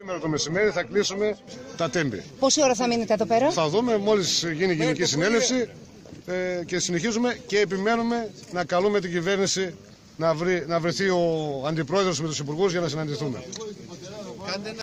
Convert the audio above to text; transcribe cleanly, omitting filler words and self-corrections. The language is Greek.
Σήμερα το μεσημέρι θα κλείσουμε τα τέμπη. Πόση ώρα θα μείνετε εδώ πέρα? Θα δούμε μόλις γίνει γενική συνέλευση και συνεχίζουμε και επιμένουμε να καλούμε την κυβέρνηση να βρεθεί ο αντιπρόεδρος με τους υπουργούς για να συναντηθούμε.